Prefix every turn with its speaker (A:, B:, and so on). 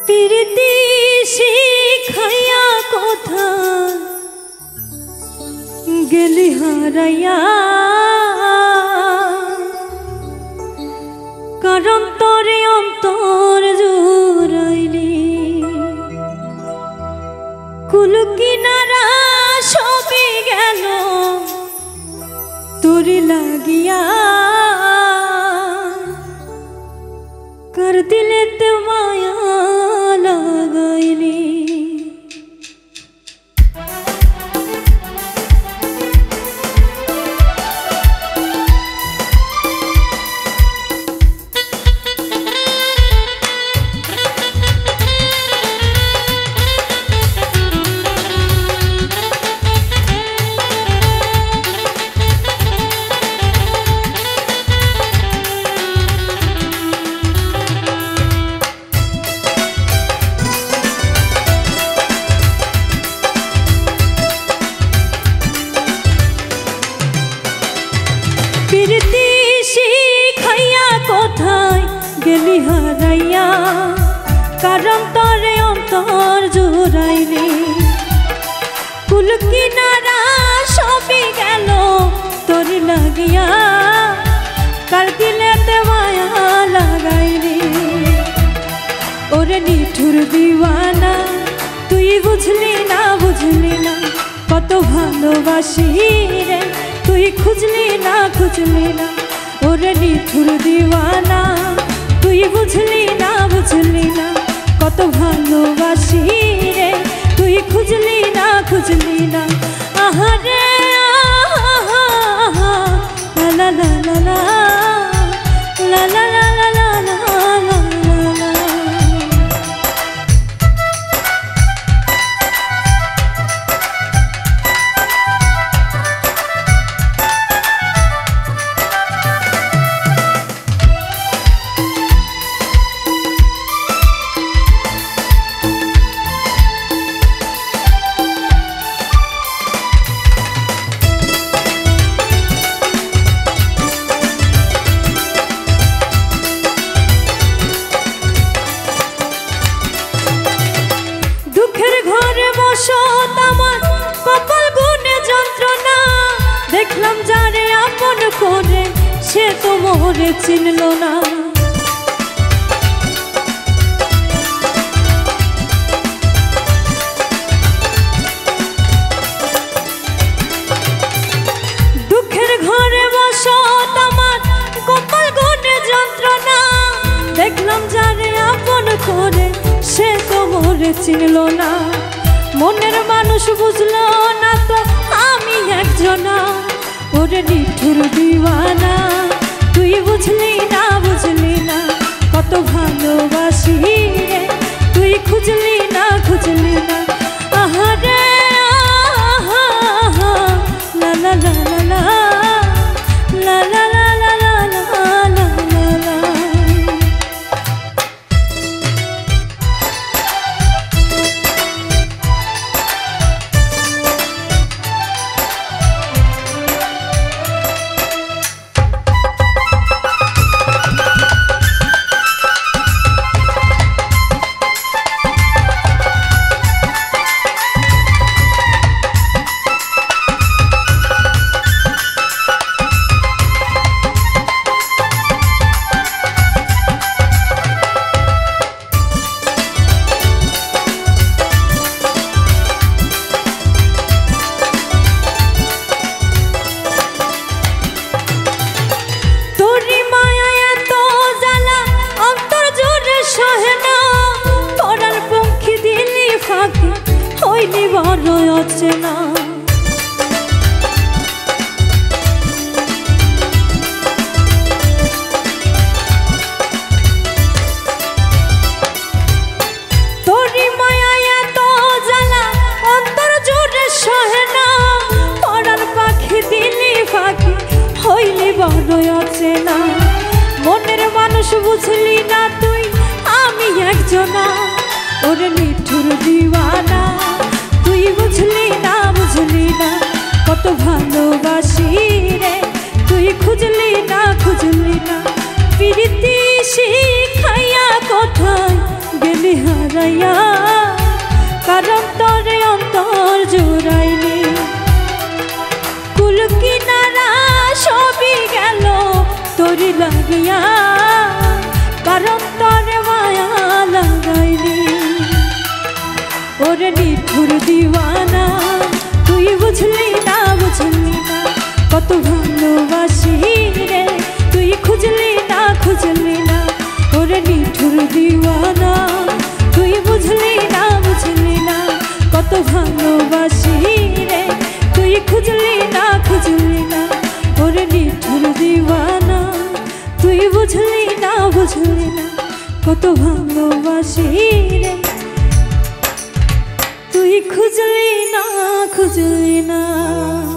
A: প্রীতি শিখাইয়া কোথায় গেলি হারাইয়া, কারণ তোরে অন্তর জুড়াইলি কুল কিনারা সবই গেল তোরে লাগিয়া, কার দিলেতে মায়া লাগাইলি। প্রীতি শিখাইয়া কোথায় গেলি হারাইয়া, কারণ তোরে অন্তর জুড়াইলি কুল কিনারা সবই গেল তোর লাগিয়া, কার দিলেতে মায়া লাগাইলি। ওরে নিঠুর দিওয়ানা তুই বুঝলি না কত ভালোবাসি রে, তুই খুঁজলি না ওরে নিঠুর দিওয়ানা তুই বুঝলি না কত ভালোবাসি রে, তুই খুঁজলি না আহারে আহা লা লা লা লা লা লা লা লা লা লা। দেখলাম যারে আপন করে সে তো মোরে চিনল না, দুঃখের ঘরে বসত আমার কপাল গুনে যন্ত্রণা, দেখলাম যারে আপন করে সে তো মোরে চিনল না, মনের মানুষ বুঝলো না তো আমি একজনা। ওরে নিঠুর দিওয়ানা তুই বুঝলি না কত ভালোবাসি রে, তুই খুঁজলি না আহারে আহা লা লা লা লা লা লা লা লা লা লা লা। হইলি বড় অচেনা, তোরি মায়া এত জ্বালা অন্তর জুড়ে সহে না, পরার পাখি দিলি ফাঁকি হইলি বড় অচেনা, মনের মানুষ বুঝলি না তুই আমি একজনা। ওরে নিঠুর দিওয়ানা তুই বুঝলি না কত ভালোবাসি রে, তুই খুঁজলি না প্রীতি শিখাইয়া কোথায় গেলি হারাইয়া। তোরে লাগিয়া কারণ তরে মায়া লাগাইলি ওরে নিঠুর দিওয়ানা তুই বুঝলি না কত ভালোবাসি রে তুই খুঁজলি না ওরে নিঠুর দিওয়ানা তুই বুঝলি না কত ভালোবাসি রে তুই খুঁজলি না ওরে নিঠুর দিওয়ানা তুই বুঝলি না কত ভালোবাসি রে তুই খুঁজলি না